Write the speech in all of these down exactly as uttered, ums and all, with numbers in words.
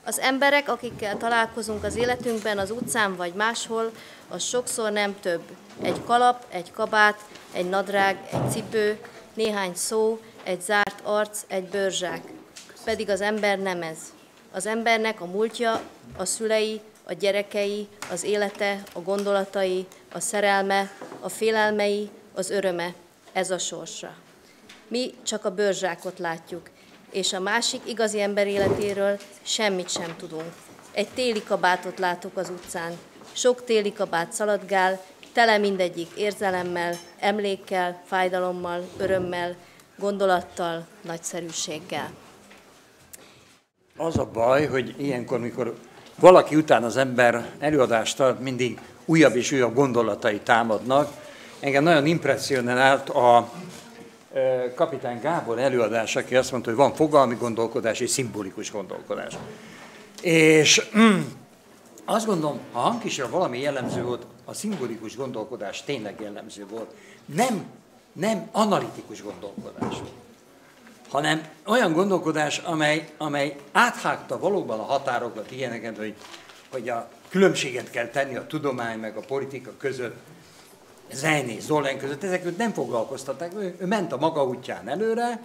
Az emberek, akikkel találkozunk az életünkben, az utcán vagy máshol, az sokszor nem több. Egy kalap, egy kabát, egy nadrág, egy cipő, néhány szó, egy zárt arc, egy bőrzsák. Pedig az ember nem ez. Az embernek a múltja, a szülei, a gyerekei, az élete, a gondolatai, a szerelme, a félelmei, az öröme. Ez a sorsa. Mi csak a bőrzsákot látjuk, és a másik igazi ember életéről semmit sem tudunk. Egy téli kabátot látok az utcán. Sok téli kabát szaladgál, tele mindegyik érzelemmel, emlékkel, fájdalommal, örömmel, gondolattal, nagyszerűséggel. Az a baj, hogy ilyenkor, mikor valaki után az ember előadást tart, mindig újabb és újabb gondolatai támadnak. Engem nagyon impresszionált a kapitány Gábor előadás, aki azt mondta, hogy van fogalmi gondolkodás és szimbolikus gondolkodás. És mm, azt gondolom, ha Hankisra valami jellemző volt, a szimbolikus gondolkodás tényleg jellemző volt. Nem, nem analitikus gondolkodás, hanem olyan gondolkodás, amely, amely áthágta valóban a határokat ilyeneket, hogy, hogy a különbséget kell tenni a tudomány meg a politika között, Zejné, Zollern között, ezek őt nem foglalkoztatták, ő, ő ment a maga útján előre.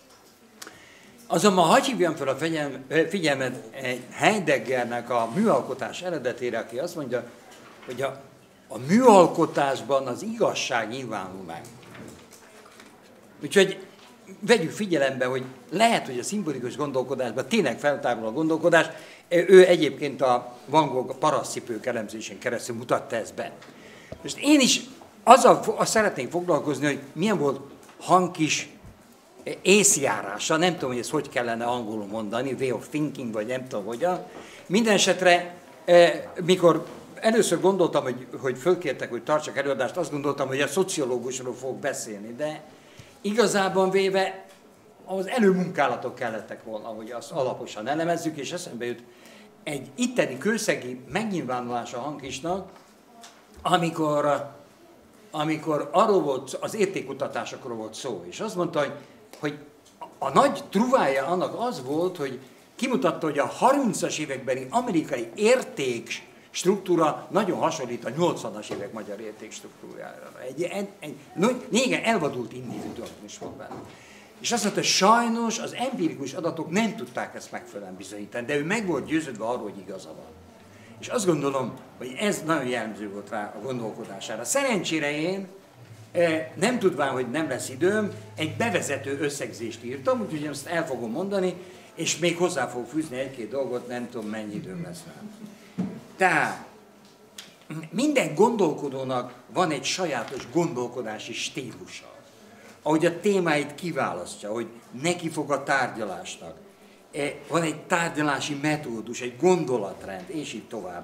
Azonban hadd hívjam fel a figyelmet egy Heideggernek a műalkotás eredetére, aki azt mondja, hogy a, a műalkotásban az igazság nyilvánul meg. Úgyhogy vegyük figyelembe, hogy lehet, hogy a szimbolikus gondolkodásban tényleg feltárul a gondolkodás. Ő egyébként a Van Gogh parasztcipők elemzésén keresztül mutatta ezt be. Most én is azzal azt szeretnék foglalkozni, hogy milyen volt Hankis észjárása, nem tudom, hogy ezt hogy kellene angolul mondani, way of thinking, vagy nem tudom hogyan. Minden esetre, mikor először gondoltam, hogy, hogy fölkértek, hogy tartsak előadást, azt gondoltam, hogy a szociológusról fogok beszélni, de igazában véve az előmunkálatok kellettek volna, hogy azt alaposan elemezzük, és eszembe jut egy itteni kőszegi megnyilvánulása Hankisnak, amikor, amikor arról volt, az értékkutatásokról volt szó, és azt mondta, hogy, hogy a nagy truvája annak az volt, hogy kimutatta, hogy a harmincas évekbeli amerikai érték struktúra nagyon hasonlít a nyolcvanas évek magyar érték struktúrájára. Egy, egy, egy, négen elvadult individualizmus volt benne. És azt mondta, hogy sajnos az empirikus adatok nem tudták ezt megfelelően bizonyítani, de ő meg volt győződve arról, hogy igaza van. És azt gondolom, hogy ez nagyon jellemző volt rá a gondolkodására. Szerencsére én, nem tudván, hogy nem lesz időm, egy bevezető összegzést írtam, úgyhogy ezt el fogom mondani, és még hozzá fogok fűzni egy-két dolgot, nem tudom, mennyi időm lesz rá. Tehát minden gondolkodónak van egy sajátos gondolkodási stílusa, ahogy a témáit kiválasztja, hogy neki fog a tárgyalásnak. Van egy tárgyalási metódus, egy gondolatrend, és így tovább.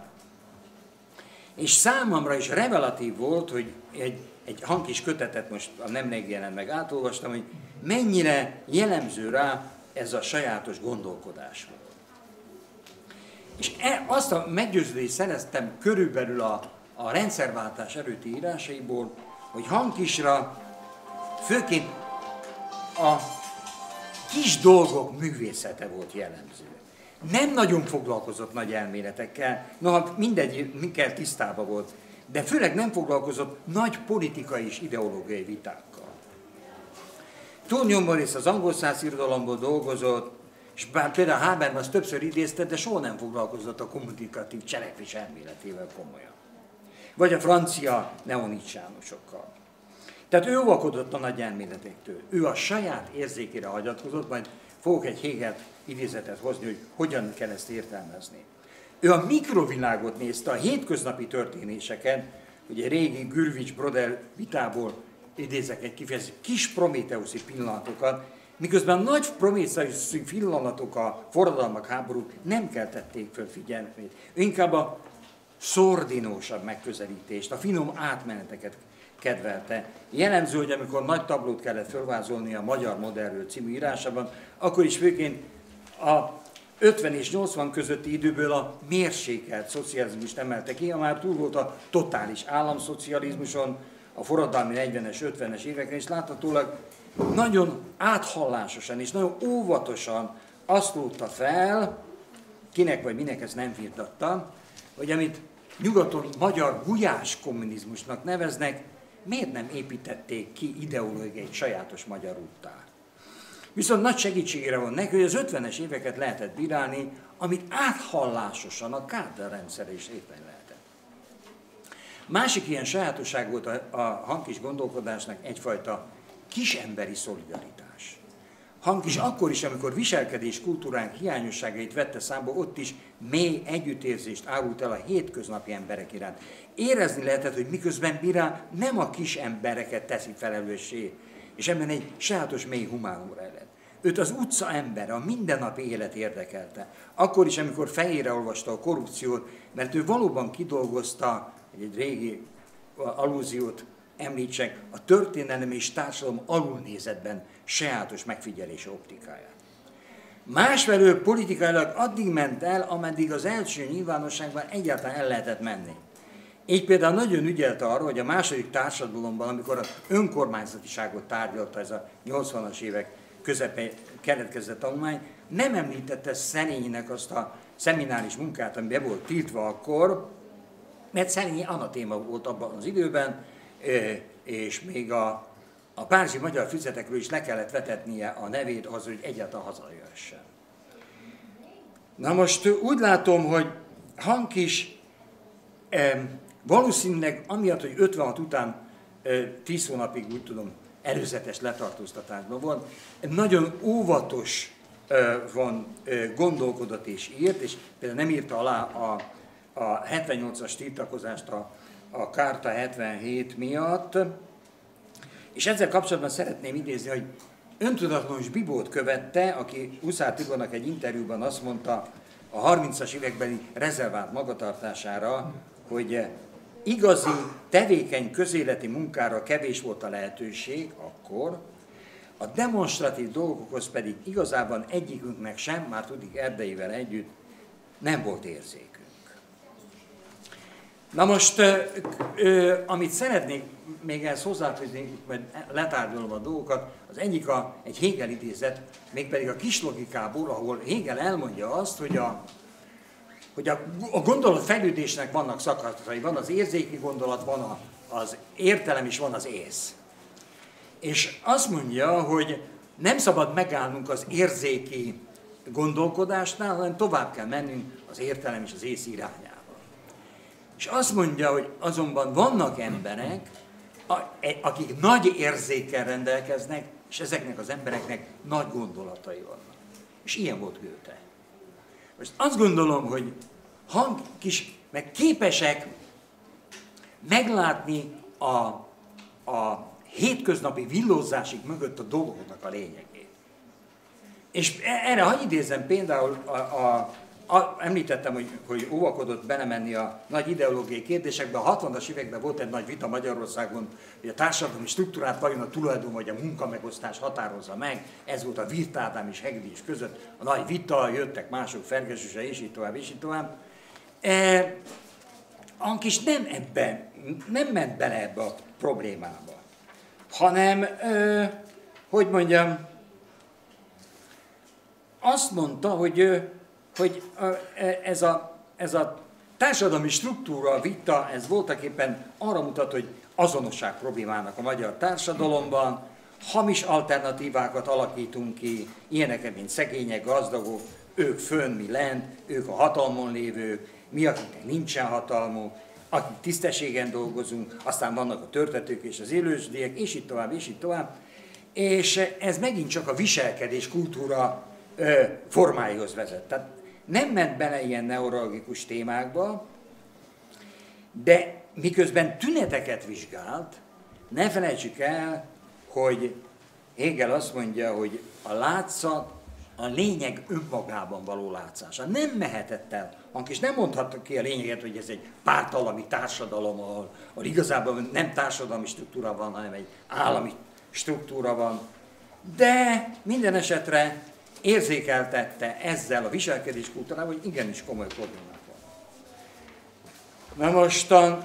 És számomra is revelatív volt, hogy egy, egy Hankis kötetet most a nem megjelent meg átolvastam, hogy mennyire jellemző rá ez a sajátos gondolkodás. És e, azt a meggyőződést szereztem körülbelül a, a rendszerváltás előtti írásaiból, hogy Hankisra főként a kis dolgok művészete volt jellemző. Nem nagyon foglalkozott nagy elméletekkel, noha mindegyikkel tisztában volt, de főleg nem foglalkozott nagy politikai és ideológiai vitákkal. Túlnyomó rész az angol száz irodalomból dolgozott, és bár például Habermas többször idézte, de soha nem foglalkozott a kommunikatív cselekvés elméletével komolyan. Vagy a francia neonicsánosokkal. Tehát ő óvakodott a nagy elméletektől. Ő a saját érzékére hagyatkozott, majd fogok egy Hegel idézetet hozni, hogy hogyan kell ezt értelmezni. Ő a mikrovilágot nézte, a hétköznapi történéseket, ugye régi Gürvics-Brodel vitából idézek egy kifejezést, kis prométeuszi pillanatokat, miközben a nagy prométeuszi pillanatok, a forradalmak, háborúk nem keltették föl figyelmét. Ő inkább a szordinósabb megközelítést, a finom átmeneteket kedvelte. Jellemző, hogy amikor nagy tablót kellett fölvázolni a Magyar Modernről című írásában, akkor is főként a ötven és nyolcvan közötti időből a mérsékelt szocializmust emelte ki, ha már túl volt a totális államszocializmuson, a forradalmi negyvenes, ötvenes éveken, és láthatólag nagyon áthallásosan és nagyon óvatosan azt lótta fel, kinek vagy minek ezt nem firtatta, hogy amit nyugaton magyar gulyás kommunizmusnak neveznek, miért nem építették ki ideológiai egy sajátos magyar úttá. Viszont nagy segítségére van neki, hogy az ötvenes éveket lehetett bírálni, amit áthallásosan a Kádár rendszer is éppen lehetett. Másik ilyen sajátosság volt a, a Hankis gondolkodásnak egyfajta kisemberi szolidaritás. Hankis akkor is, amikor viselkedés kultúránk hiányosságait vette számba, ott is mély együttérzést árult el a hétköznapi emberek iránt. Érezni lehetett, hogy miközben bírál, nem a kis embereket teszi felelőssé, és ebben egy sajátos mély humánum rejlett. Őt az utca ember, a mindennapi élet érdekelte. Akkor is, amikor fejére olvasta a korrupciót, mert ő valóban kidolgozta, egy régi allúziót említsek, a történelem és társadalom alulnézetben sajátos megfigyelése optikáját. Másfelől politikailag addig ment el, ameddig az első nyilvánosságban egyáltalán el lehetett menni. Így például nagyon ügyelt arra, hogy a második társadalomban, amikor az önkormányzatiságot tárgyalta ez a nyolcvanas évek közepén keletkezett tanulmány, nem említette Szelényinek azt a szemináris munkát, ami be volt tiltva akkor, mert Szelényi anatéma volt abban az időben, és még a, a párizsi magyar füzetekről is le kellett vetetnie a nevét az, hogy egyáltalán hazajöhessen. Na most úgy látom, hogy Hankis valószínűleg amiatt, hogy ötvenhat után tíz hónapig, úgy tudom, előzetes letartóztatásban volt, nagyon óvatos van gondolkodott és írt, és például nem írta alá a, a hetvennyolcas tiltakozást a, a Kárta hetvenhét miatt, és ezzel kapcsolatban szeretném idézni, hogy öntudatlanos Bibót követte, aki Huszár Tibornak egy interjúban azt mondta a harmincas évekbeli rezervált magatartására, hogy igazi, tevékeny közéleti munkára kevés volt a lehetőség akkor, a demonstratív dolgokhoz pedig igazában egyikünknek sem, már tudik Erdeivel együtt, nem volt érzékünk. Na most, amit szeretnék még ezt hozzáfűzni, mert letárgyalom a dolgokat, az egyik a, egy Hegel idézet, mégpedig a Kislogikából, ahol Hegel elmondja azt, hogy a hogy a, a gondolat fejlődésnek vannak szakaszai, van az érzéki gondolat, van a, az értelem és van az ész. És azt mondja, hogy nem szabad megállnunk az érzéki gondolkodásnál, hanem tovább kell mennünk az értelem és az ész irányába. És azt mondja, hogy azonban vannak emberek, akik nagy érzékkel rendelkeznek, és ezeknek az embereknek nagy gondolatai vannak. És ilyen volt Goethe. Most azt gondolom, hogy Hankis meg képesek meglátni a, a hétköznapi villózásig mögött a dolgoknak a lényegét. És erre, ha idézem például, a, a, a, említettem, hogy, hogy óvakodott belemenni a nagy ideológiai kérdésekbe, a hatvanas években volt egy nagy vita Magyarországon, hogy a társadalmi struktúrát vajon a tulajdon vagy a munkamegosztás határozza meg, ez volt a Wirth Ádám és Hegedűs között, a nagy vita, jöttek mások, Fergesüse, és így tovább, és így tovább. E, Hankis nem ebben, nem ment bele ebbe a problémába, hanem, e, hogy mondjam, azt mondta, hogy, hogy ez, a, ez a társadalmi struktúra, a vita, ez voltaképpen arra mutat, hogy azonosság problémának a magyar társadalomban, hamis alternatívákat alakítunk ki, ilyeneket, mint szegények, gazdagok, ők fönn, mi lent, ők a hatalmon lévők, mi, akiknek nincsen hatalmuk, akik tisztességen dolgozunk, aztán vannak a törtetők és az élősdiek, és így tovább, és így tovább. És ez megint csak a viselkedés kultúra ö, formáihoz vezet. Tehát nem ment bele ilyen neurologikus témákba, de miközben tüneteket vizsgált, ne felejtsük el, hogy Hegel azt mondja, hogy a látszat a lényeg önmagában való látszása. Nem mehetett el. Hankis nem mondhatta ki a lényeget, hogy ez egy pártallami társadalom, ahol, ahol igazából nem társadalmi struktúra van, hanem egy állami struktúra van. De minden esetre érzékeltette ezzel a viselkedés kultúrával, hogy igenis komoly problémák van. Na mostan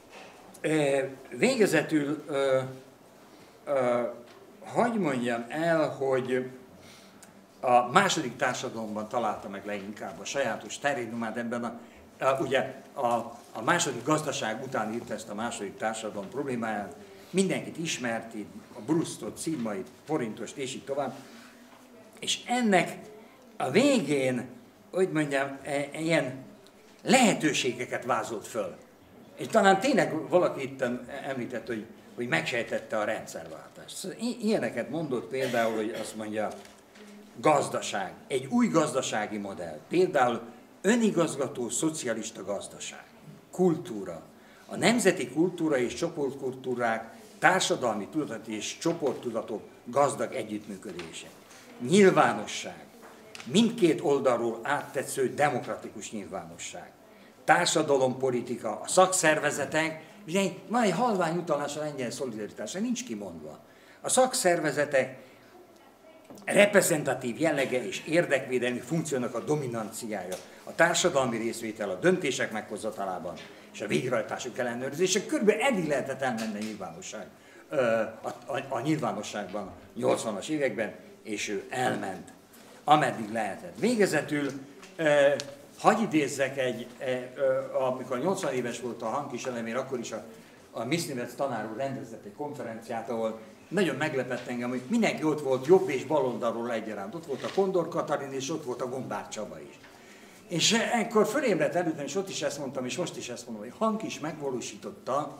végezetül hagy mondjam el, hogy a második társadalomban találta meg leginkább a sajátos terénumát ebben a, a ugye a, a második gazdaság után írta ezt a második társadalom problémáját, mindenkit ismert, a Brusztot, Szigmait, Forintost és így tovább, és ennek a végén, hogy mondjam, e, e, ilyen lehetőségeket vázolt föl. És talán tényleg valaki itt említett, hogy, hogy megsejtette a rendszerváltást. Szóval ilyeneket mondott például, hogy azt mondja, gazdaság, egy új gazdasági modell, például önigazgató szocialista gazdaság, kultúra, a nemzeti kultúra és csoportkultúrák, társadalmi tudat és csoporttudatok gazdag együttműködése, nyilvánosság, mindkét oldalról áttetsző demokratikus nyilvánosság, társadalompolitika, a szakszervezetek, ugye van egy halvány utalás a lengyel szolidaritásra, nincs kimondva. A szakszervezetek reprezentatív jellege és érdekvédelmi funkciónak a dominanciája, a társadalmi részvétel a döntések meghozatalában és a végrehajtásuk ellenőrzése, körülbelül eddig lehetett elmenni a nyilvánosság, a, a, a nyilvánosságban nyolcvanas években, és ő elment, ameddig lehetett. Végezetül, eh, hagy idézzek egy, eh, amikor nyolcvan éves volt a Hankis Elemér, akkor is a, a Misznivec tanár úr rendezett egy konferenciát, ahol nagyon meglepett engem, hogy mindenki ott volt, jobb és baloldalról egyaránt. Ott volt a Kondor Katalin, és ott volt a Gombár Csaba is. És ekkor fölébredt előttem, és ott is ezt mondtam, és most is ezt mondom, hogy Hankis megvalósította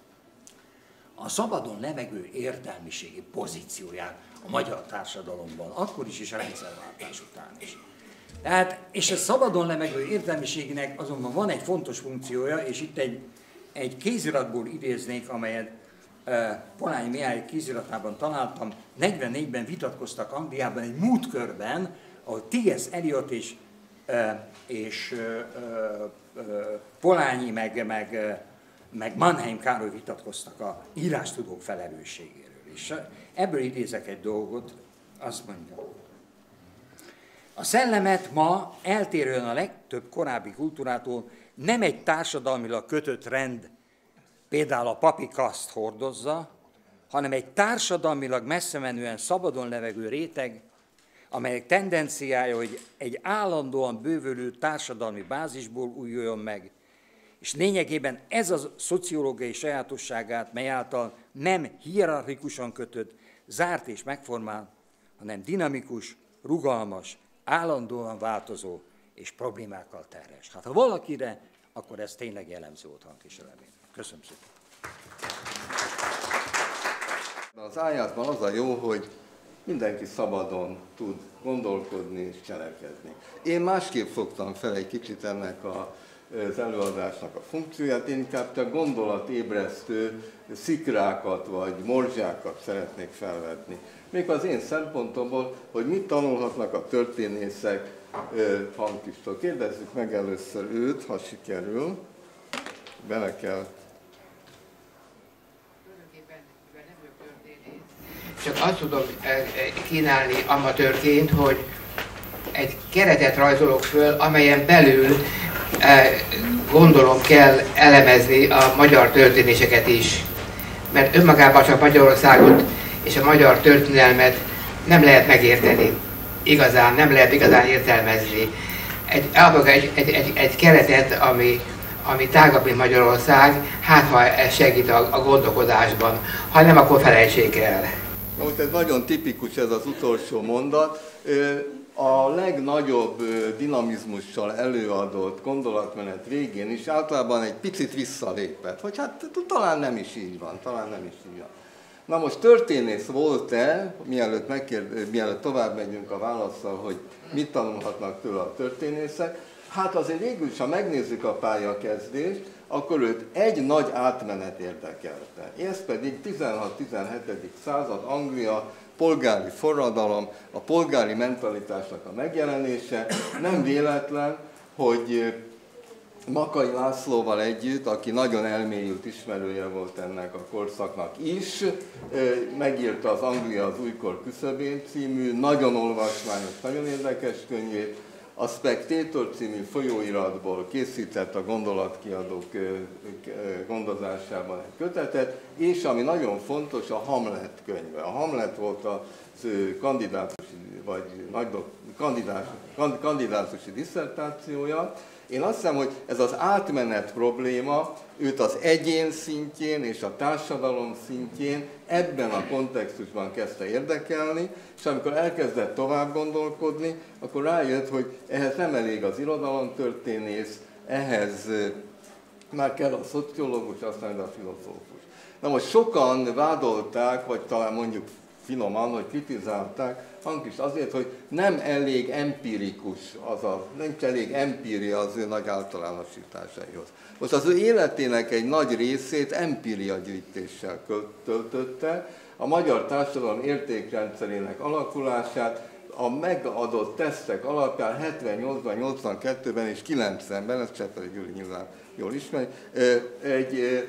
a szabadon levegő értelmiségi pozícióját a magyar társadalomban, akkor is és a rendszerváltás után is. Tehát, és a szabadon levegő értelmiségnek azonban van egy fontos funkciója, és itt egy, egy kéziratból idéznék, amelyet uh, Polányi Mihály kéziratában találtam. negyvennégyben vitatkoztak Angliában egy múltkörben, ahol T S Eliot és, uh, és uh, uh, Polányi meg, meg, uh, meg Mannheim Károly vitatkoztak a írástudók felelősségéről. És ebből idézek egy dolgot, azt mondja, a szellemet ma eltérően a legtöbb korábbi kultúrától nem egy társadalmilag kötött rend, például a papi kaszt hordozza, hanem egy társadalmilag messzemenően szabadon levegő réteg, amelyek tendenciája, hogy egy állandóan bővülő társadalmi bázisból újuljon meg, és lényegében ez a szociológiai sajátosságát, mely által nem hierarchikusan kötött, zárt és megformál, hanem dinamikus, rugalmas, állandóan változó és problémákkal terhes. Hát ha valakire, akkor ez tényleg jellemző volt Hankis Elemér. Köszönöm szépen. Az ájátban az a jó, hogy mindenki szabadon tud gondolkodni és cselekedni. Én másképp fogtam fel egy kicsit ennek a, az előadásnak a funkcióját, én inkább csak gondolatébresztő szikrákat vagy morzsákat szeretnék felvetni. Még az én szempontomból, hogy mit tanulhatnak a történészek Hankistól. Kérdezzük meg először őt, ha sikerül. Bele kell. Csak azt tudom kínálni amatőrként, hogy egy keretet rajzolok föl, amelyen belül gondolom kell elemezni a magyar történéseket is. Mert önmagában csak Magyarországot és a magyar történelmet nem lehet megérteni. Igazán, nem lehet igazán értelmezni. Egy, egy, egy, egy, egy keretet, ami, ami tágabb, mint Magyarország, hát ha ez segít a, a gondolkodásban. Ha nem, akkor felejtsék el. Most ez nagyon tipikus ez az utolsó mondat. A legnagyobb dinamizmussal előadott gondolatmenet végén is általában egy picit visszalépett, hogy hát talán nem is így van, talán nem is így van. Na most történész volt-e, mielőtt, megkérd, mielőtt tovább megyünk a válasszal, hogy mit tanulhatnak tőle a történészek, hát azért végül is, ha megnézzük a pályakezdést, akkor őt egy nagy átmenet érdekelte. Ez pedig tizenhat-tizenhetedik század, Anglia, polgári forradalom, a polgári mentalitásnak a megjelenése. Nem véletlen, hogy Makay Lászlóval együtt, aki nagyon elmélyült ismerője volt ennek a korszaknak is, megírta az Anglia az újkor küszöbén című, nagyon olvasmányos, nagyon érdekes könyvét, a Spectator című folyóiratból készített a gondolatkiadók gondozásában egy kötetet, és ami nagyon fontos, a Hamlet könyve. A Hamlet volt a kandidátusi vagy nagy kandidás, kandidátusi disszertációja. Én azt hiszem, hogy ez az átmenet probléma őt az egyén szintjén és a társadalom szintjén ebben a kontextusban kezdte érdekelni, és amikor elkezdett tovább gondolkodni, akkor rájött, hogy ehhez nem elég az irodalomtörténész, ehhez már kell a szociológus, aztán a filozófus. Na most sokan vádolták, vagy talán mondjuk finoman, hogy kritizálták Hankist azért, hogy nem elég empirikus, az a, nem elég empíria az ő nagy általánosításaihoz. Most az ő életének egy nagy részét empíriagyűjtéssel töltötte, a magyar társadalom értékrendszerének alakulását a megadott tesztek alapján hetvennyolcban, nyolcvankettőben és kilencvenben, ezt Cseppeli Gyuri nyilván jól ismeri, egy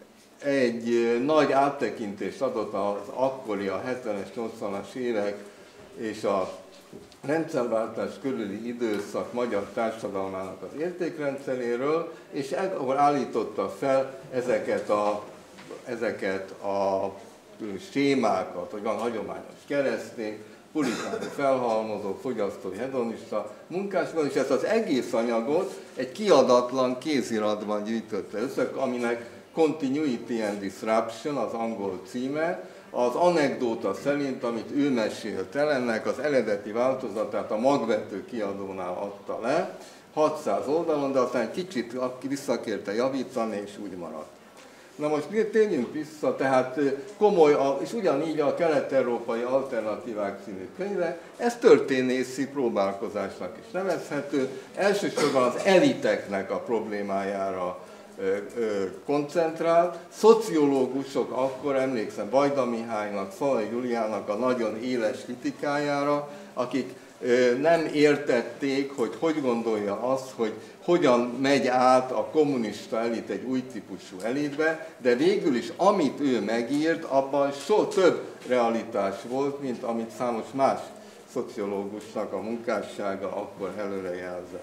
egy nagy áttekintést adott az akkori, a hetvenes, nyolcvanas évek és a rendszerváltás körüli időszak magyar társadalmának az értékrendszeréről, és akkor állította fel ezeket a, ezeket a sémákat, hogy van hagyományos keresztény, puritán felhalmozó, fogyasztói, hedonista munkásban, és ezt az egész anyagot egy kiadatlan kéziratban gyűjtötte össze, aminek Continuity and Disruption, az angol címe, az anekdóta szerint, amit ő mesélt el, ennek az eredeti változatát a Magvető kiadónál adta le, hatszáz oldalon, de aztán kicsit visszakérte javítani, és úgy maradt. Na most térjünk vissza, tehát komoly, és ugyanígy a Kelet-európai Alternatívák című könyve, ez történészi próbálkozásnak is nevezhető, elsősorban az eliteknek a problémájára koncentrált. Szociológusok akkor, emlékszem, Vajda Mihálynak, Szalai Juliának a nagyon éles kritikájára, akik nem értették, hogy hogy gondolja azt, hogy hogyan megy át a kommunista elit egy új típusú elitbe, de végül is amit ő megírt, abban so több realitás volt, mint amit számos más szociológusnak a munkássága akkor előrejelzett.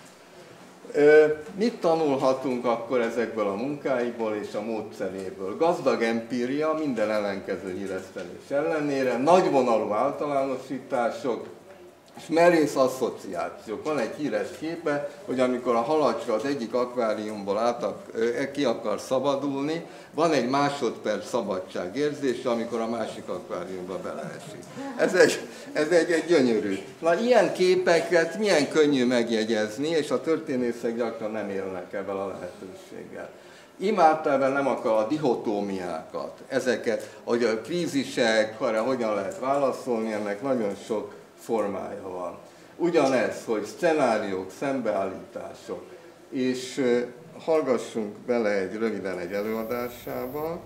Mit tanulhatunk akkor ezekből a munkáiból és a módszeréből? Gazdag empíria, minden ellenkező híresztelés ellenére, nagyvonalú általánosítások és merész asszociációk. Van egy híres képe, hogy amikor a halacska az egyik akváriumból át, ki akar szabadulni, van egy másodperc szabadságérzése, amikor a másik akváriumba beleesik. Ez egy, ez egy, egy gyönyörű. Na, ilyen képeket milyen könnyű megjegyezni, és a történészek gyakran nem élnek ebben a lehetőséggel. Imádtában nem akar a dihotómiákat, ezeket, hogy a krízisek, arra hogyan lehet válaszolni, ennek nagyon sok formája van. Ugyanez, hogy szcenáriók, szembeállítások, és hallgassunk bele egy röviden egy előadásába.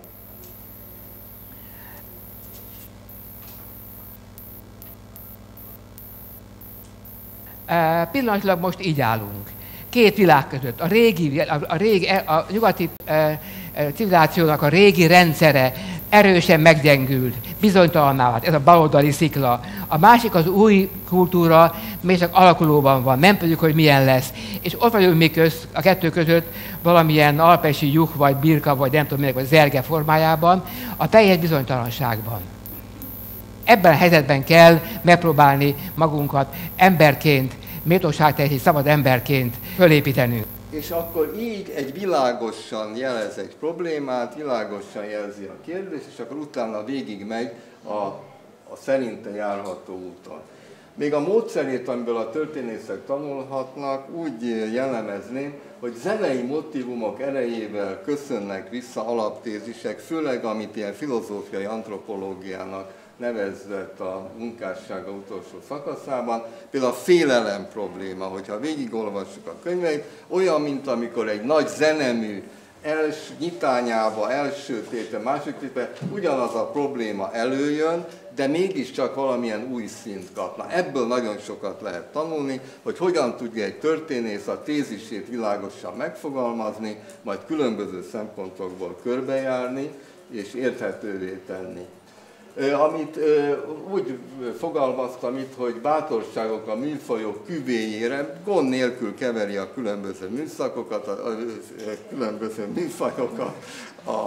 E, pillanatilag most így állunk. Két világ között. A régi, a, a, régi, a nyugati e, e, civilizációnak a régi rendszere erősen meggyengült, bizonytalanná vált, ez a baloldali szikla. A másik az új kultúra, még csak alakulóban van, nem tudjuk, hogy milyen lesz. És ott vagyunk mi köz, a kettő között valamilyen alpesi juh, vagy birka, vagy nem tudom minek, vagy zerge formájában, a teljes bizonytalanságban. Ebben a helyzetben kell megpróbálni magunkat emberként, méltóságteljes, szabad emberként fölépítenünk. És akkor így egy világosan jelez egy problémát, világosan jelzi a kérdést, és akkor utána végig megy a, a szerinte járható úton. Még a módszerét, amiből a történészek tanulhatnak, úgy jellemezném, hogy zenei motívumok erejével köszönnek vissza alaptézisek, főleg amit ilyen filozófiai antropológiának nevezett a munkássága utolsó szakaszában, például a félelem probléma, hogyha végigolvassuk a könyveit, olyan, mint amikor egy nagy zenemű els, nyitányába, első téte, második téte, ugyanaz a probléma előjön, de mégiscsak valamilyen új szint kapna. Ebből nagyon sokat lehet tanulni, hogy hogyan tudja egy történész a tézisét világosan megfogalmazni, majd különböző szempontokból körbejárni és érthetővé tenni. Amit úgy fogalmaztam itt, hogy bátorságok a műfajok küvéjére, gond nélkül keveri a különböző műszakokat, a, a különböző műfajokat, a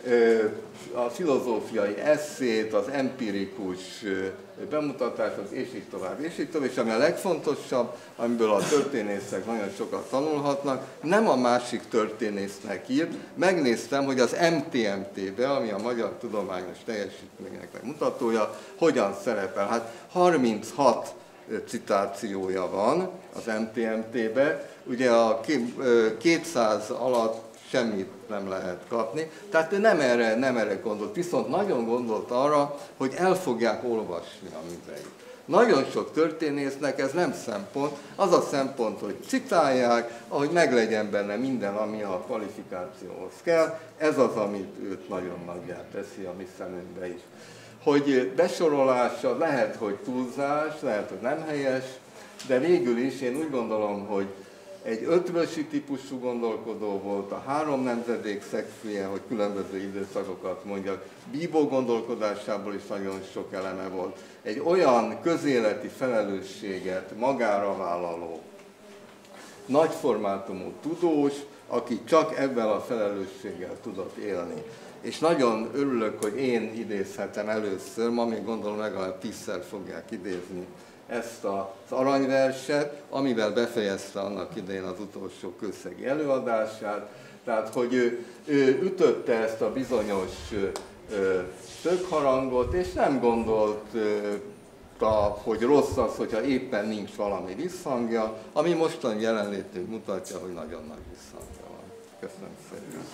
a filozófiai esszét, az empirikus bemutatásot, és így tovább, és így tovább, és ami a legfontosabb, amiből a történészek nagyon sokat tanulhatnak, nem a másik történésznek írt. Megnéztem, hogy az em té em té-be, ami a Magyar Tudományos Teljesítményeknek mutatója, hogyan szerepel. Hát harminchat citációja van az em té em té-be, ugye a kétszáz alatt semmit nem lehet kapni, tehát ő nem erre, nem erre gondolt, viszont nagyon gondolt arra, hogy el fogják olvasni a műveit. Nagyon sok történésznek ez nem szempont, az a szempont, hogy citálják, ahogy meglegyen benne minden, ami a kvalifikációhoz kell, ez az, amit őt nagyon nagyját teszi a mi szemünkbe is. Hogy besorolása lehet, hogy túlzás, lehet, hogy nem helyes, de végül is én úgy gondolom, hogy egy ötvösi típusú gondolkodó volt, a három nemzedék szegfűje, hogy különböző időszakokat mondjak, Bíbó gondolkodásából is nagyon sok eleme volt. Egy olyan közéleti felelősséget magára vállaló, nagyformátumú tudós, aki csak ebben a felelősséggel tudott élni. És nagyon örülök, hogy én idézhetem először, ma még gondolom legalább tízszer fogják idézni ezt az aranyverset, amivel befejezte annak idején az utolsó kőszegi előadását. Tehát, hogy ő, ő ütötte ezt a bizonyos szögharangot, és nem gondolta, hogy rossz az, hogyha éppen nincs valami visszhangja, ami mostani jelenlétünk mutatja, hogy nagyon nagy visszhangja van. Köszönöm szépen.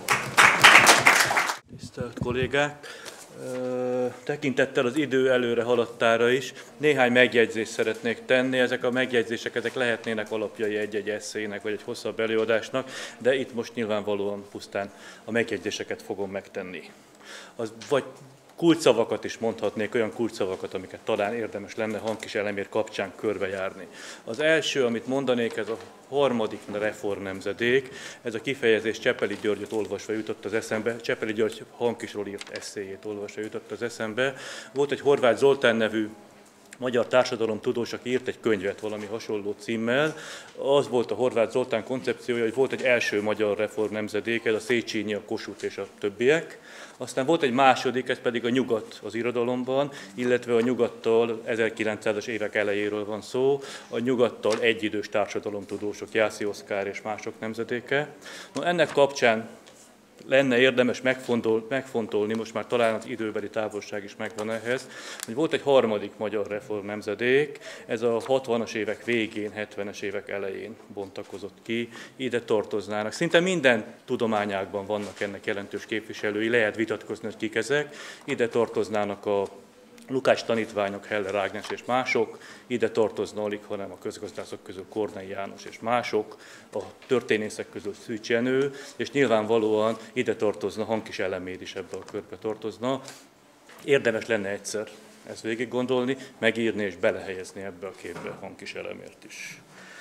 Tisztelt kollégák! Tekintettel az idő előre haladtára is néhány megjegyzést szeretnék tenni. Ezek a megjegyzések ezek lehetnének alapjai egy-egy esszének vagy egy hosszabb előadásnak, de itt most nyilvánvalóan pusztán a megjegyzéseket fogom megtenni. Az vagy kulcsszavakat is mondhatnék, olyan kulcsszavakat, amiket talán érdemes lenne Hankis Elemér kapcsán körbejárni. Az első, amit mondanék, ez a harmadik reformnemzedék, ez a kifejezés Csepeli Györgyöt olvasva jutott az eszembe, Csepeli György Hankisról írt esszéjét olvasva jutott az eszembe. Volt egy Horváth Zoltán nevű magyar társadalomtudós, aki írt egy könyvet valami hasonló címmel. Az volt a Horváth Zoltán koncepciója, hogy volt egy első magyar reformnemzedék, ez a Széchenyi, a Kossuth és a többiek. Aztán volt egy második, ez pedig a nyugat az irodalomban, illetve a nyugattal ezerkilencszázas évek elejéről van szó, a nyugattal egyidős társadalomtudósok, Jászi Oszkár és mások nemzedéke. No, ennek kapcsán lenne érdemes megfontol, megfontolni, most már talán az időbeli távolság is megvan ehhez, hogy volt egy harmadik magyar reformnemzedék, ez a hatvanas évek végén, hetvenes évek elején bontakozott ki, ide tartoznának. Szinte minden tudományágban vannak ennek jelentős képviselői, lehet vitatkozni, hogy kik ezek, ide tartoznának a Lukács tanítványok, Heller Ágnes és mások, ide tartozna alig, hanem a közgazdászok közül Kornai János és mások, a történészek közül Szűcs Jenő, és nyilvánvalóan ide tartozna, Hankis Elemér is ebbe a körbe tartozna. Érdemes lenne egyszer ezt végig gondolni, megírni és belehelyezni ebbe a képbe Hankis Elemért is.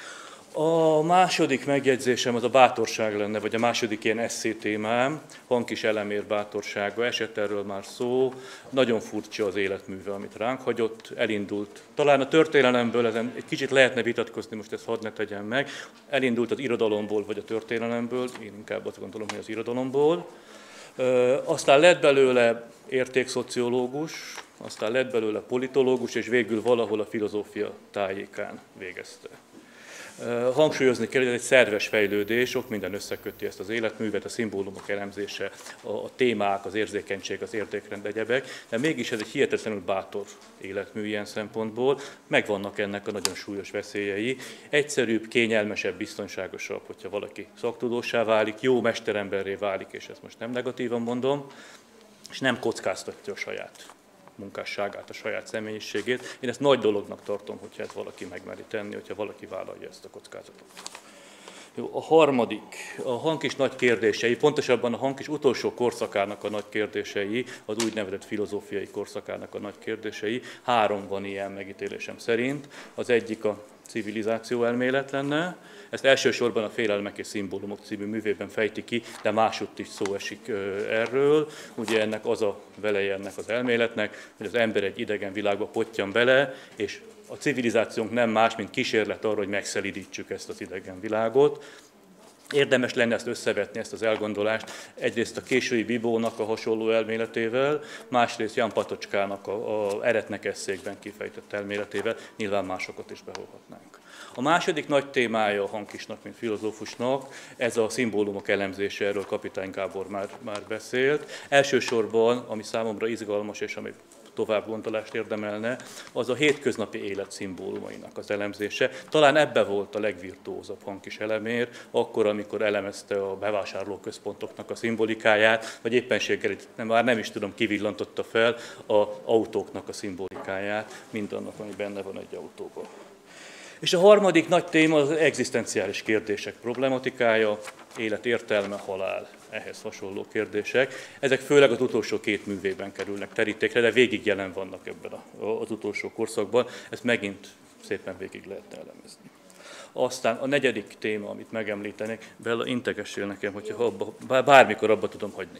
A második megjegyzésem az a bátorság lenne, vagy a második ilyen esszé témám, Hankis Elemér bátorsága, esett erről már szó, nagyon furcsa az életműve, amit ránk hagyott, elindult. Talán a történelemből ezen egy kicsit lehetne vitatkozni, most ezt hadd ne tegyem meg, elindult az irodalomból, vagy a történelemből, én inkább azt gondolom, hogy az irodalomból. Aztán lett belőle értékszociológus, aztán lett belőle politológus, és végül valahol a filozófia tájékán végezte. Hangsúlyozni kell, hogy ez egy szerves fejlődés, sok minden összeköti ezt az életművet, a szimbólumok elemzése, a, a témák, az érzékenység, az értékrend, egyebek, de mégis ez egy hihetetlenül bátor életmű ilyen szempontból, megvannak ennek a nagyon súlyos veszélyei. Egyszerűbb, kényelmesebb, biztonságosabb, hogyha valaki szaktudóssá válik, jó mesteremberré válik, és ezt most nem negatívan mondom, és nem kockáztatja a saját munkásságát, a saját személyiségét. Én ezt nagy dolognak tartom, hogyha ezt valaki megmeri tenni, hogyha valaki vállalja ezt a kockázatot. Jó, a harmadik, a Hankis nagy kérdései, pontosabban a Hankis utolsó korszakának a nagy kérdései, az úgynevezett filozófiai korszakának a nagy kérdései. Három van ilyen megítélésem szerint. Az egyik a civilizáció elmélet lenne. Ezt elsősorban a Félelmek és szimbólumok című művében fejti ki, de másutt is szó esik erről. Ugye ennek az a veleje ennek az elméletnek, hogy az ember egy idegen világba pottyan bele, és a civilizációnk nem más, mint kísérlet arra, hogy megszelidítsük ezt az idegen világot. Érdemes lenne ezt összevetni, ezt az elgondolást, egyrészt a késői Bibónak a hasonló elméletével, másrészt Jan Patocskának a, a Eretnek esszékben kifejtett elméletével, nyilván másokat is beholhatnánk. A második nagy témája a Hankisnak, mint filozófusnak, ez a szimbólumok elemzése, erről Kapitány Gábor már, már beszélt. Elsősorban, ami számomra izgalmas és ami tovább gondolást érdemelne, az a hétköznapi élet szimbólumainak az elemzése. Talán ebbe volt a legvirtuózabb Hankis elemér, akkor, amikor elemezte a bevásárlóközpontoknak a szimbolikáját, vagy éppenséggel itt nem, már nem is tudom, kivillantotta fel az autóknak a szimbolikáját, mindannak, ami benne van egy autóban. És a harmadik nagy téma az egzisztenciális kérdések problematikája, élet értelme, halál, ehhez hasonló kérdések. Ezek főleg az utolsó két művében kerülnek terítékre, de végig jelen vannak ebben az utolsó korszakban, ezt megint szépen végig lehetne elemezni. Aztán a negyedik téma, amit megemlítenek, Bella, integessél nekem, hogyha abba, bármikor abba tudom hagyni.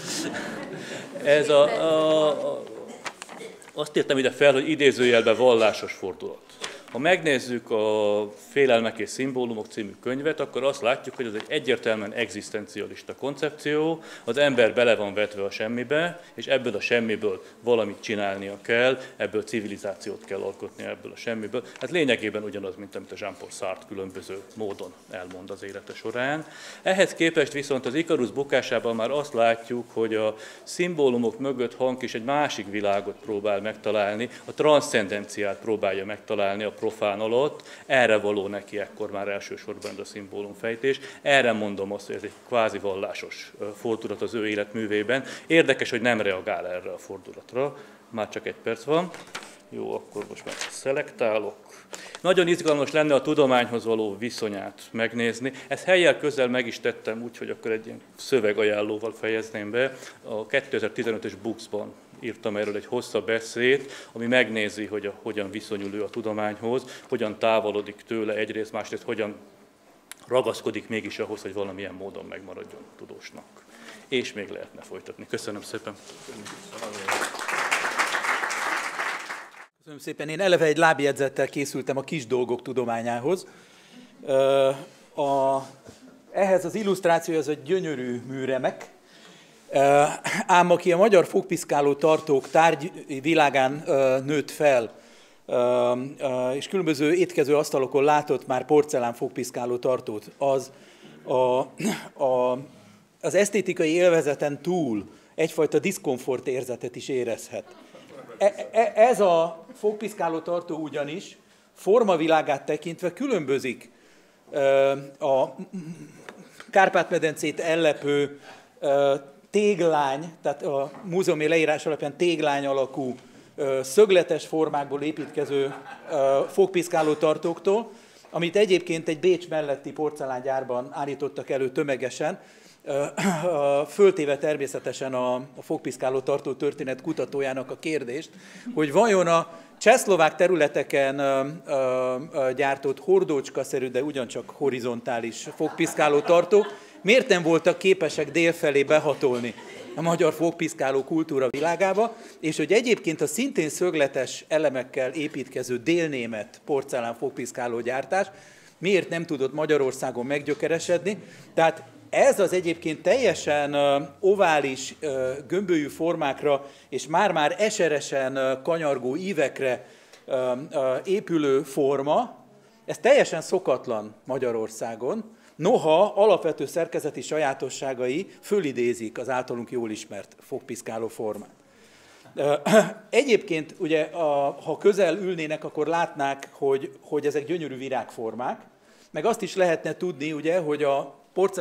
Ez a, a, a, azt írtam ide fel, hogy idézőjelben vallásos fordulat. Ha megnézzük a Félelmek és szimbólumok című könyvet, akkor azt látjuk, hogy ez egy egyértelműen egzisztencialista koncepció, az ember bele van vetve a semmibe, és ebből a semmiből valamit csinálnia kell, ebből civilizációt kell alkotni ebből a semmiből. Hát lényegében ugyanaz, mint amit a Jean-Paul Sartre különböző módon elmond az élete során. Ehhez képest viszont az Ikarusz bukásában már azt látjuk, hogy a szimbólumok mögött Hankis egy másik világot próbál megtalálni, a transzcendenciát próbálja megtalálni a profán alatt, erre való neki ekkor már elsősorban a szimbólumfejtés. Erre mondom azt, hogy ez egy kvázi vallásos fordulat az ő életművében. Érdekes, hogy nem reagál erre a fordulatra. Már csak egy perc van. Jó, akkor most már szelektálok. Nagyon izgalmas lenne a tudományhoz való viszonyát megnézni. Ezt helyjel közel meg is tettem úgy, hogy akkor egy ilyen szövegajánlóval fejezném be. A kétezer-tizenötös Books-ban írtam erről egy hosszabb eszét, ami megnézi, hogy a, hogyan viszonyul ő a tudományhoz, hogyan távolodik tőle egyrészt, másrészt hogyan ragaszkodik mégis ahhoz, hogy valamilyen módon megmaradjon tudósnak. És még lehetne folytatni. Köszönöm szépen. Köszönöm szépen. Én eleve egy lábjegyzettel készültem a kis dolgok tudományához. A, ehhez az illusztrációhoz egy gyönyörű műremek, ám aki a magyar fogpiszkáló tartók tárgy világán nőtt fel, és különböző étkező asztalokon látott már porcelán fogpiszkáló tartót, az a, a, az esztétikai élvezeten túl egyfajta diszkomfort érzetet is érezhet. E, e, ez a fogpiszkáló tartó ugyanis formavilágát tekintve különbözik a Kárpát-medencét ellepő téglány, tehát a múzeumi leírás alapján téglány alakú, szögletes formákból építkező fogpiszkáló tartóktól, amit egyébként egy Bécs melletti porcelángyárban állítottak elő tömegesen, föltéve természetesen a fogpiszkáló tartó történet kutatójának a kérdést, hogy vajon a csehszlovák területeken gyártott hordócskaszerű, de ugyancsak horizontális fogpiszkáló tartók miért nem voltak képesek délfelé behatolni a magyar fogpiszkáló kultúra világába, és hogy egyébként a szintén szögletes elemekkel építkező délnémet porcelán fogpiszkáló gyártás miért nem tudott Magyarországon meggyökeresedni. Tehát ez az egyébként teljesen ovális, gömbölyű formákra és már-már eseresen kanyargó ívekre épülő forma, ez teljesen szokatlan Magyarországon, noha alapvető szerkezeti sajátosságai fölidézik az általunk jól ismert fogpiszkáló formát. Egyébként, ugye, ha közel ülnének, akkor látnák, hogy, hogy ezek gyönyörű virágformák, meg azt is lehetne tudni, ugye, hogy a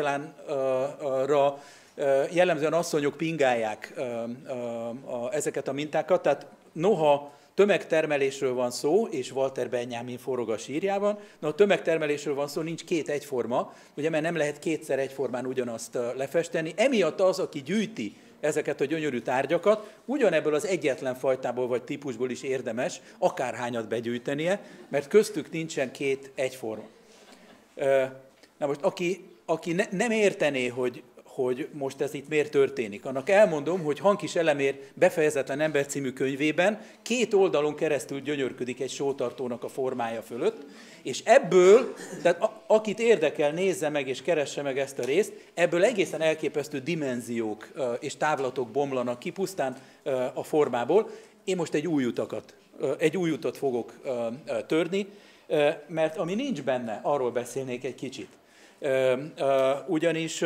porcelánra jellemzően asszonyok pingálják ezeket a mintákat, tehát noha tömegtermelésről van szó, és Walter Benjamin forog a sírjában, de a tömegtermelésről van szó, nincs két egyforma, ugye, mert nem lehet kétszer egyformán ugyanazt lefesteni. Emiatt az, aki gyűjti ezeket a gyönyörű tárgyakat, ugyanebből az egyetlen fajtából vagy típusból is érdemes akárhányat begyűjtenie, mert köztük nincsen két egyforma. Na most, aki, aki ne, nem értené, hogy, hogy most ez itt miért történik. Annak elmondom, hogy Hankis Elemér Befejezetlen ember című könyvében két oldalon keresztül gyönyörködik egy sótartónak a formája fölött, és ebből, tehát a, akit érdekel, nézze meg és keresse meg ezt a részt, ebből egészen elképesztő dimenziók és távlatok bomlanak ki pusztán a formából. Én most egy új utakat, egy új utat fogok törni, mert ami nincs benne, arról beszélnék egy kicsit. Ugyanis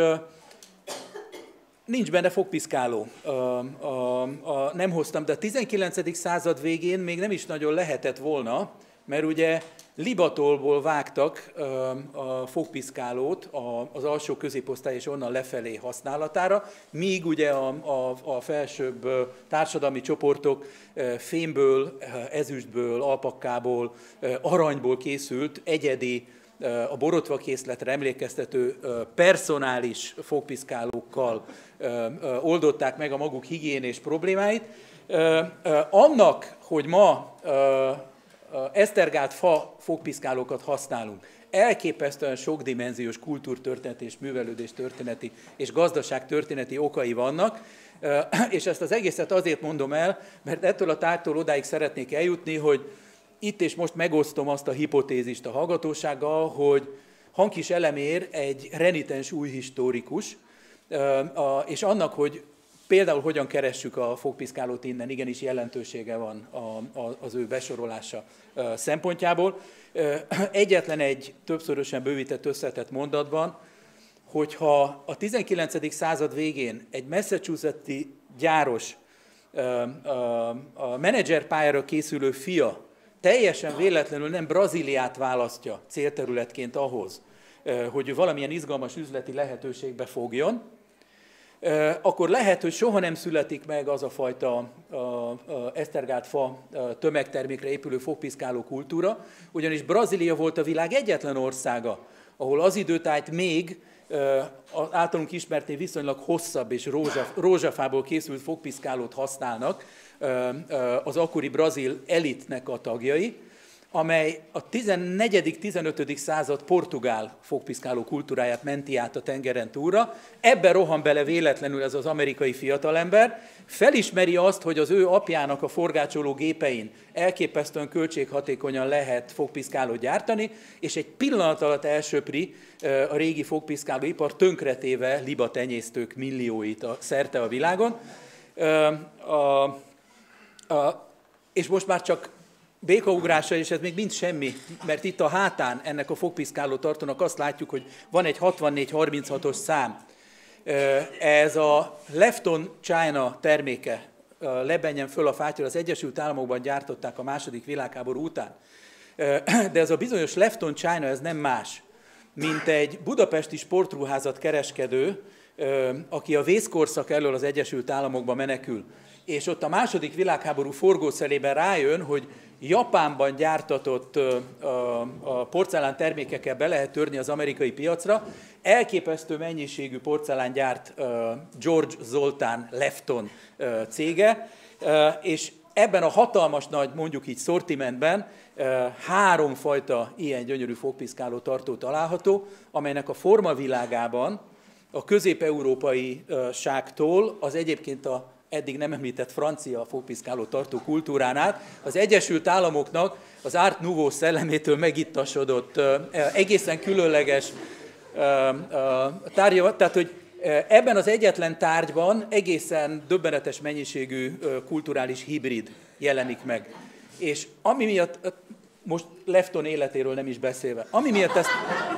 nincs benne fogpiszkáló. Nem hoztam, de a tizenkilencedik század végén még nem is nagyon lehetett volna, mert ugye libatolból vágtak a fogpiszkálót az alsó középosztály és onnan lefelé használatára, míg ugye a, a, a felsőbb társadalmi csoportok fémből, ezüstből, alpakkából, aranyból készült egyedi, a borotvakészletre emlékeztető personális fogpiszkálókkal oldották meg a maguk higiénés problémáit. Annak, hogy ma esztergált fa fogpiszkálókat használunk, elképesztően sokdimenziós kultúrtörténeti és művelődés történeti és gazdaságtörténeti okai vannak, és ezt az egészet azért mondom el, mert ettől a tárgytól odáig szeretnék eljutni, hogy itt és most megosztom azt a hipotézist a hallgatósággal, hogy Hankis Elemér egy renitens új historikus, és annak, hogy például hogyan keressük a fogpiszkálót innen, igenis jelentősége van az ő besorolása szempontjából. Egyetlen egy többszörösen bővített összetett mondatban, hogyha a tizenkilencedik század végén egy massachusettsi gyáros, a menedzserpályára készülő fia teljesen véletlenül nem Brazíliát választja célterületként ahhoz, hogy valamilyen izgalmas üzleti lehetőségbe fogjon, akkor lehet, hogy soha nem születik meg az a fajta esztergált fa tömegtermékre épülő fogpiszkáló kultúra, ugyanis Brazília volt a világ egyetlen országa, ahol az időtájt még az általunk ismerté viszonylag hosszabb és rózsafából készült fogpiszkálót használnak az akkori brazil elitnek a tagjai, amely a tizennegyedik tizenötödik század portugál fogpiszkáló kultúráját menti át a tengeren túlra. Ebben rohan bele véletlenül ez az amerikai fiatalember, felismeri azt, hogy az ő apjának a forgácsoló gépein elképesztően költséghatékonyan lehet fogpiszkálót gyártani, és egy pillanat alatt elsöpri a régi fogpiszkálóipar, tönkretéve libatenyésztők millióit a, szerte a világon. A, a, és most már csak békaugrása, és ez még mind semmi, mert itt a hátán ennek a fogpiszkáló tartónak azt látjuk, hogy van egy hatvannégy harminchatos szám. Ez a Lefton China terméke, lebenjen föl a fátyol, az Egyesült Államokban gyártották a második világháború után. De ez a bizonyos Lefton China, ez nem más, mint egy budapesti sportruházat kereskedő, aki a vészkorszak elől az Egyesült Államokba menekül, és ott a második világháború forgószerében rájön, hogy Japánban gyártatott a porcelán termékekkel be lehet törni az amerikai piacra. Elképesztő mennyiségű porcelán gyárt George Zoltán Lefton cége, és ebben a hatalmas nagy, mondjuk így sortimentben három fajta ilyen gyönyörű fogpiszkáló tartó található, amelynek a formavilágában a közép-európai ságtól az egyébként a eddig nem említett francia fogpiszkáló tartó kultúrán át, az Egyesült Államoknak az Art Nouveau szellemétől megittasodott, egészen különleges tárgya, tehát hogy ebben az egyetlen tárgyban egészen döbbenetes mennyiségű kulturális hibrid jelenik meg. És ami miatt, most Lefton életéről nem is beszélve, ami miatt ezt...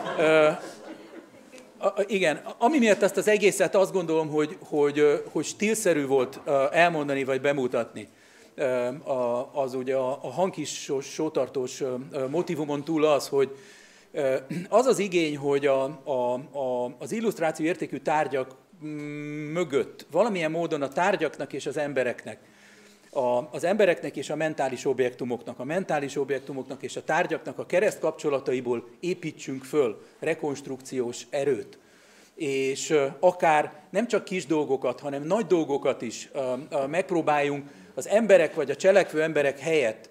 Igen, ami miatt ezt az egészet azt gondolom, hogy, hogy, hogy stílszerű volt elmondani vagy bemutatni, az ugye a, a hangkisos, sótartós motivumon túl az, hogy az az igény, hogy a, a, a, az illusztráció értékű tárgyak mögött valamilyen módon a tárgyaknak és az embereknek, a, az embereknek és a mentális objektumoknak, a mentális objektumoknak és a tárgyaknak a kereszt kapcsolataiból építsünk föl rekonstrukciós erőt. És akár nem csak kis dolgokat, hanem nagy dolgokat is megpróbáljunk az emberek vagy a cselekvő emberek helyett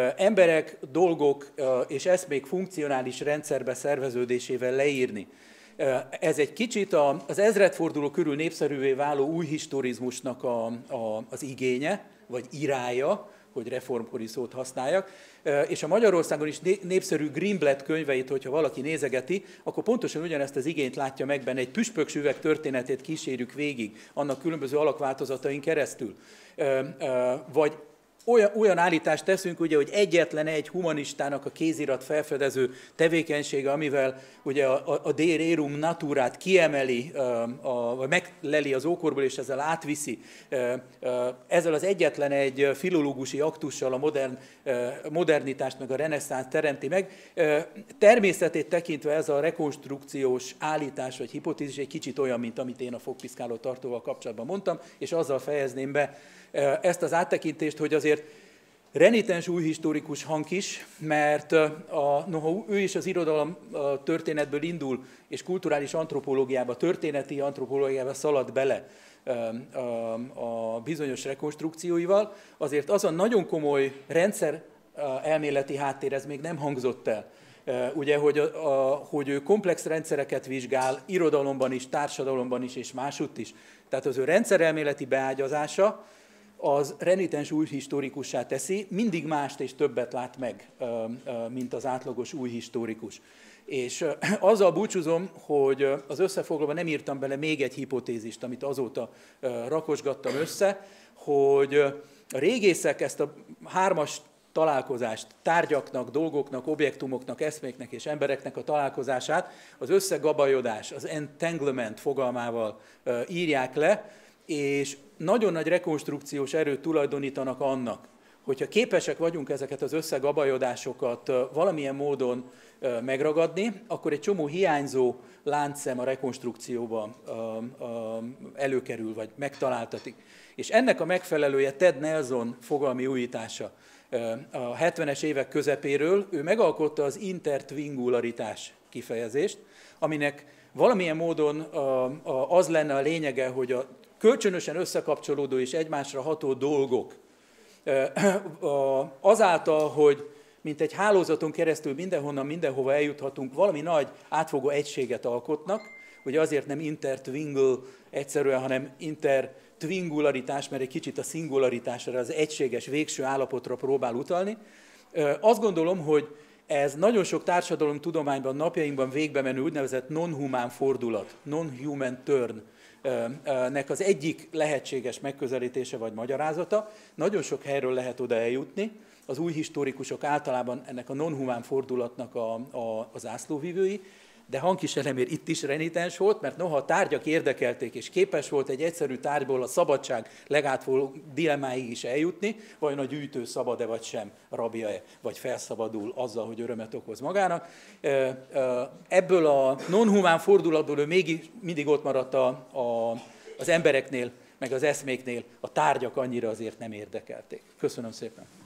emberek, dolgok és eszmék funkcionális rendszerbe szerveződésével leírni. Ez egy kicsit az ezredforduló körül népszerűvé váló új historizmusnak a, a, az igénye, vagy irálya, hogy reformkori szót használjak, és a Magyarországon is népszerű Greenblatt könyveit, hogyha valaki nézegeti, akkor pontosan ugyanezt az igényt látja meg benne, egy püspöksüveg történetét kísérjük végig, annak különböző alakváltozatain keresztül. Vagy Olyan, olyan állítást teszünk, ugye, hogy egyetlen egy humanistának a kézirat felfedező tevékenysége, amivel ugye a, a de rerum naturát kiemeli, a, vagy megleli az ókorból, és ezzel átviszi. Ezzel az egyetlen egy filológusi aktussal a modern, modernitást meg a reneszánsz teremti meg. Természetét tekintve ez a rekonstrukciós állítás vagy hipotézis egy kicsit olyan, mint amit én a fogpiszkáló tartóval kapcsolatban mondtam, és azzal fejezném be ezt az áttekintést, hogy azért renitens új historikus hang is, mert a, noha ő is az irodalom történetből indul, és kulturális antropológiába, történeti antropológiába szalad bele a bizonyos rekonstrukcióival, azért az a nagyon komoly rendszer elméleti háttér, ez még nem hangzott el. Ugye, hogy, a, hogy ő komplex rendszereket vizsgál, irodalomban is, társadalomban is, és másutt is. Tehát az ő rendszerelméleti beágyazása, az renitens új historikussá teszi, mindig mást és többet lát meg, mint az átlagos új historikus. És azzal búcsúzom, hogy az összefoglalóban nem írtam bele még egy hipotézist, amit azóta rakosgattam össze, hogy a régészek ezt a hármas találkozást, tárgyaknak, dolgoknak, objektumoknak, eszméknek és embereknek a találkozását az összegabajodás, az entanglement fogalmával írják le, és nagyon nagy rekonstrukciós erőt tulajdonítanak annak, hogyha képesek vagyunk ezeket az összegabajodásokat valamilyen módon megragadni, akkor egy csomó hiányzó láncszem a rekonstrukcióban előkerül, vagy megtaláltatik. És ennek a megfelelője Ted Nelson fogalmi újítása a hetvenes évek közepéről. Ő megalkotta az intertwingularitás kifejezést, aminek valamilyen módon az lenne a lényege, hogy a kölcsönösen összekapcsolódó és egymásra ható dolgok azáltal, hogy mint egy hálózaton keresztül mindenhonnan, mindenhova eljuthatunk, valami nagy átfogó egységet alkotnak, ugye azért nem intertwingle egyszerűen, hanem intertwingularitás, mert egy kicsit a szingularitásra, az egységes végső állapotra próbál utalni. Azt gondolom, hogy ez nagyon sok társadalomtudományban, napjainkban végbe menő úgynevezett non-humán fordulat, non-human turn, nek az egyik lehetséges megközelítése vagy magyarázata. Nagyon sok helyről lehet oda eljutni. Az új historikusok általában ennek a non-humán fordulatnak a, a, az zászlóvivői, de Hankis Elemér itt is renitens volt, mert noha a tárgyak érdekelték, és képes volt egy egyszerű tárgyból a szabadság legátfogó dilemmáig is eljutni, vajon a gyűjtő szabad-e vagy sem, rabja-e, vagy felszabadul azzal, hogy örömet okoz magának. Ebből a non-humán fordulatból ő még mindig ott maradt a, a, az embereknél, meg az eszméknél, a tárgyak annyira azért nem érdekelték. Köszönöm szépen!